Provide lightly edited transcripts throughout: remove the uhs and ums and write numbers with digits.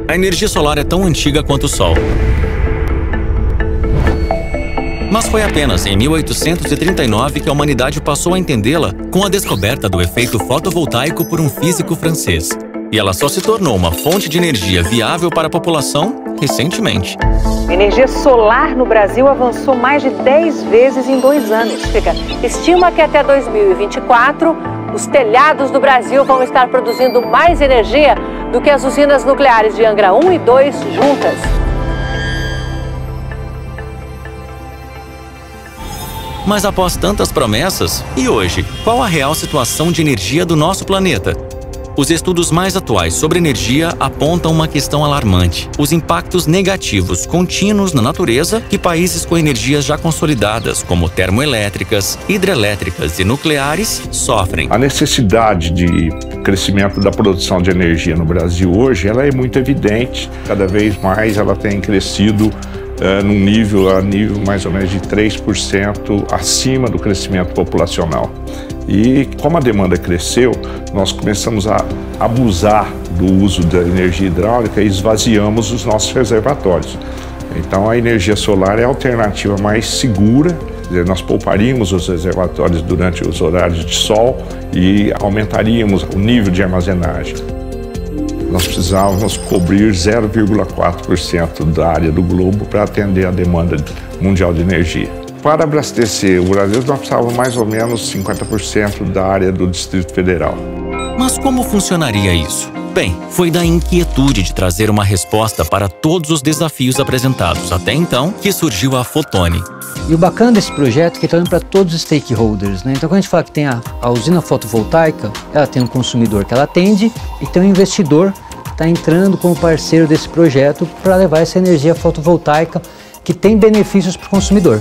A energia solar é tão antiga quanto o Sol. Mas foi apenas em 1839 que a humanidade passou a entendê-la com a descoberta do efeito fotovoltaico por um físico francês. E ela só se tornou uma fonte de energia viável para a população recentemente. A energia solar no Brasil avançou mais de 10 vezes em 2 anos. Estima que até 2024, os telhados do Brasil vão estar produzindo mais energia do que as usinas nucleares de Angra 1 e 2 juntas. Mas após tantas promessas, e hoje, qual a real situação de energia do nosso planeta? Os estudos mais atuais sobre energia apontam uma questão alarmante: os impactos negativos contínuos na natureza que países com energias já consolidadas, como termoelétricas, hidrelétricas e nucleares, sofrem. A necessidade de crescimento da produção de energia no Brasil hoje, ela é muito evidente. Cada vez mais ela tem crescido num nível mais ou menos de 3% acima do crescimento populacional. E como a demanda cresceu, nós começamos a abusar do uso da energia hidráulica e esvaziamos os nossos reservatórios. Então a energia solar é a alternativa mais segura. Quer dizer, nós pouparíamos os reservatórios durante os horários de sol e aumentaríamos o nível de armazenagem. Nós precisávamos cobrir 0,4% da área do globo para atender a demanda mundial de energia. Para abastecer o Brasil, nós precisávamos mais ou menos 50% da área do Distrito Federal. Mas como funcionaria isso? Bem, foi da inquietude de trazer uma resposta para todos os desafios apresentados até então que surgiu a Fotoni. E o bacana desse projeto é que está olhando para todos os stakeholders, né? Então, quando a gente fala que tem a usina fotovoltaica, ela tem um consumidor que ela atende e tem um investidor que está entrando como parceiro desse projeto para levar essa energia fotovoltaica que tem benefícios para o consumidor.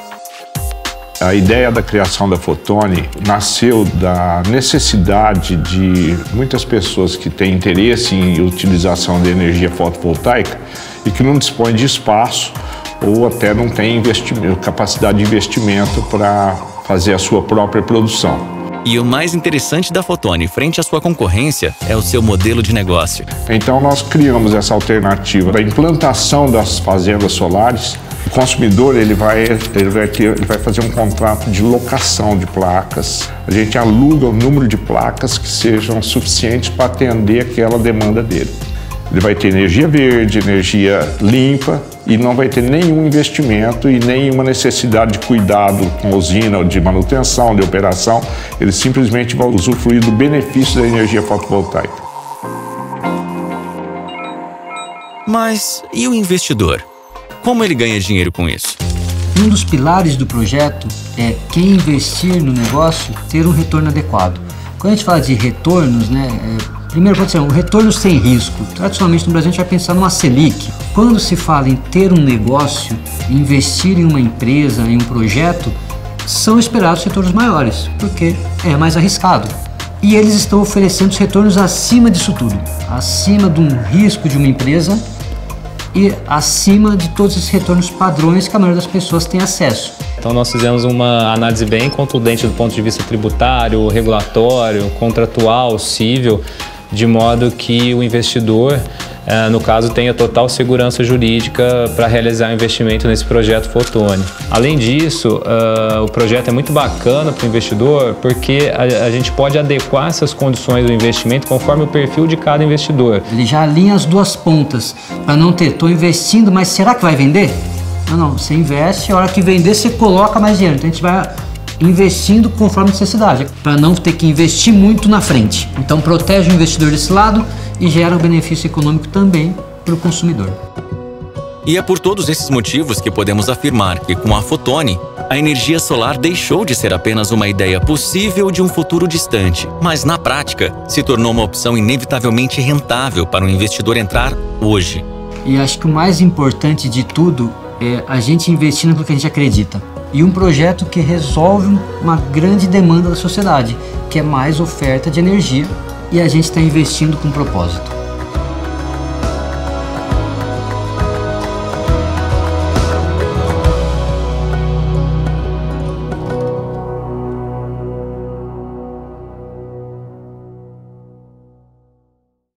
A ideia da criação da Fotoni nasceu da necessidade de muitas pessoas que têm interesse em utilização de energia fotovoltaica e que não dispõem de espaço ou até não têm capacidade de investimento para fazer a sua própria produção. E o mais interessante da Fotoni frente à sua concorrência é o seu modelo de negócio. Então nós criamos essa alternativa da implantação das fazendas solares. O consumidor ele vai fazer um contrato de locação de placas. A gente aluga o número de placas que sejam suficientes para atender aquela demanda dele. Ele vai ter energia verde, energia limpa e não vai ter nenhum investimento e nenhuma necessidade de cuidado com a usina, de manutenção, de operação. Ele simplesmente vai usufruir do benefício da energia fotovoltaica. Mas e o investidor? Como ele ganha dinheiro com isso? Um dos pilares do projeto é quem investir no negócio ter um retorno adequado. Quando a gente fala de retornos, né, primeiro pode ser um retorno sem risco. Tradicionalmente no Brasil a gente vai pensar numa Selic. Quando se fala em ter um negócio, investir em uma empresa, em um projeto, são esperados retornos maiores, porque é mais arriscado. E eles estão oferecendo os retornos acima disso tudo, acima de um risco de uma empresa e acima de todos esses retornos padrões que a maioria das pessoas tem acesso. Então nós fizemos uma análise bem contundente do ponto de vista tributário, regulatório, contratual, civil, de modo que o investidor, no caso, tenha total segurança jurídica para realizar o investimento nesse projeto Fotoni. Além disso, o projeto é muito bacana para o investidor porque a gente pode adequar essas condições do investimento conforme o perfil de cada investidor. Ele já alinha as duas pontas para não ter, estou investindo, mas será que vai vender? Não, você investe, a hora que vender você coloca mais dinheiro. Então a gente vai investindo conforme necessidade, para não ter que investir muito na frente. Então protege o investidor desse lado e gera um benefício econômico também para o consumidor. E é por todos esses motivos que podemos afirmar que com a Fotoni, a energia solar deixou de ser apenas uma ideia possível de um futuro distante, mas na prática se tornou uma opção inevitavelmente rentável para um investidor entrar hoje. E acho que o mais importante de tudo é a gente investir naquilo que a gente acredita. E um projeto que resolve uma grande demanda da sociedade, que é mais oferta de energia, e a gente está investindo com propósito.